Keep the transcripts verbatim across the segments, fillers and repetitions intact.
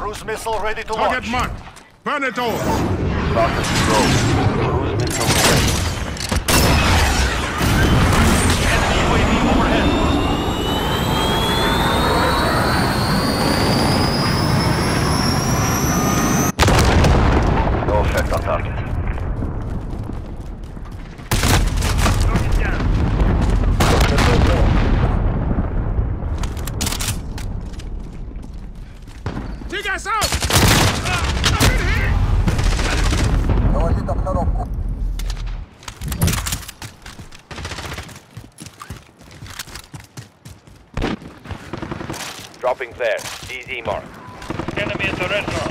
Cruise missile ready to Target launch. marked. Burn it all. Rocket control. Cruise missile ready. Enemy U A V overhead. No effect on target. Take us out! Ah, I've been hit! Dropping there. D Z mark. Enemy at the restaurant.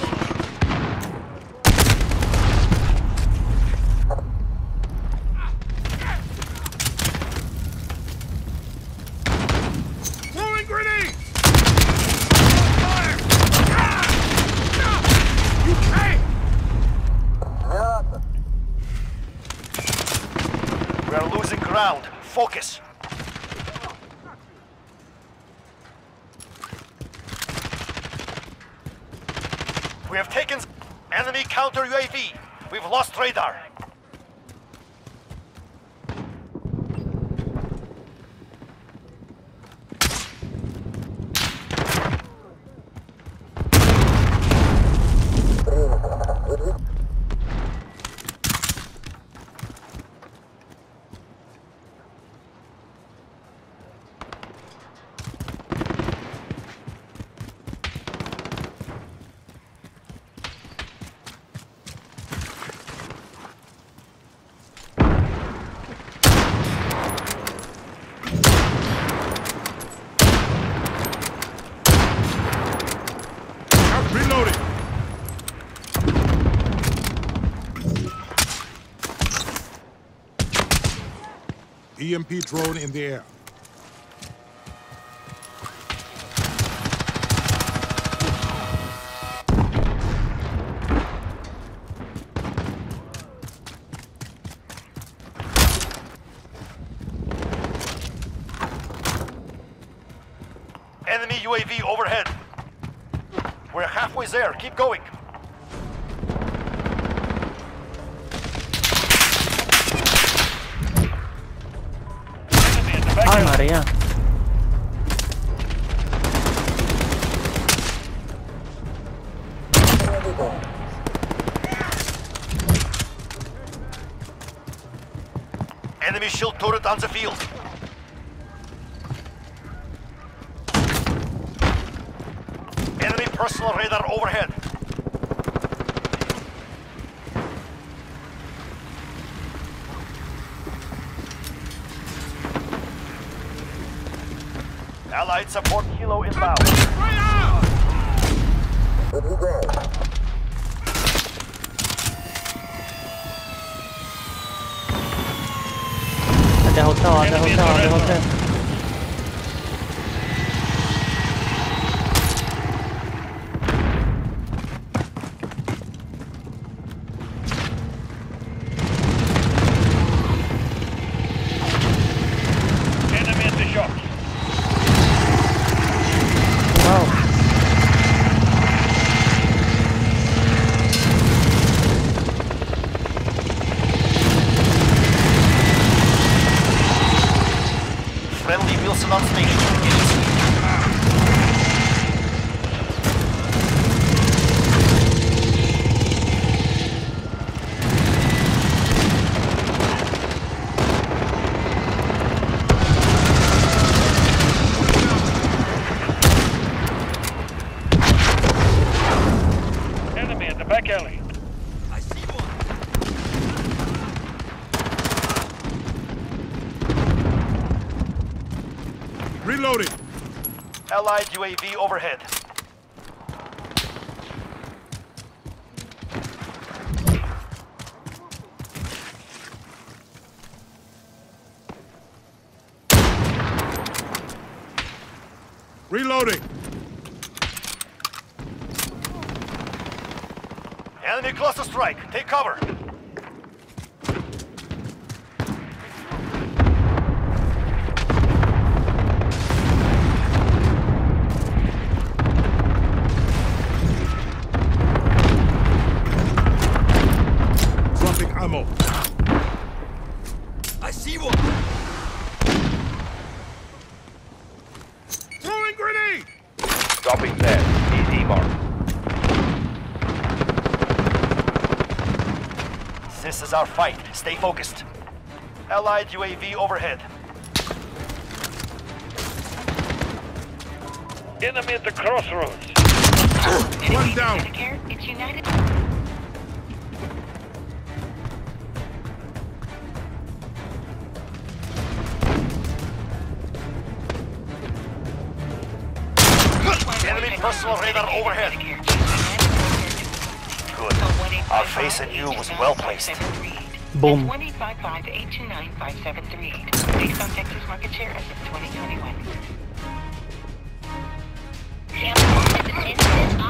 Throwing grenades! Fire! Ah! No! You can't! We are losing ground. Focus. We have taken enemy counter U A V. We've lost radar. Reloading. E M P drone in the air. Enemy U A V overhead. We're halfway there. Keep going. Enemy at the back. Ay, María. Enemy shield turret on the field. Enemy personal radar overhead. Allied support kilo inbound. Fire! Ada hotel, ada hotel, ada hotel. Enemy at the shops. Wow. Friendly Wilson on station. Engage. Enemy at the back alley. I see one. Reloading. Allied U A V overhead. Reloading. Enemy cluster strike. Take cover. bar. This is our fight. Stay focused. Allied U A V overhead. Enemy at the crossroads. One down. It's United. Enemy personal radar overhead. Good. Our face and you was well placed. Boom. one eight five five, eight two nine, five seven three eight. Based on Texas market share as of twenty twenty-one.